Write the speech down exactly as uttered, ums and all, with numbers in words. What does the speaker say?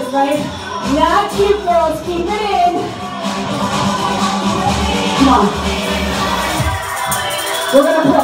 shoulders, right? Not cute, girls. Keep it in. Come on. We're gonna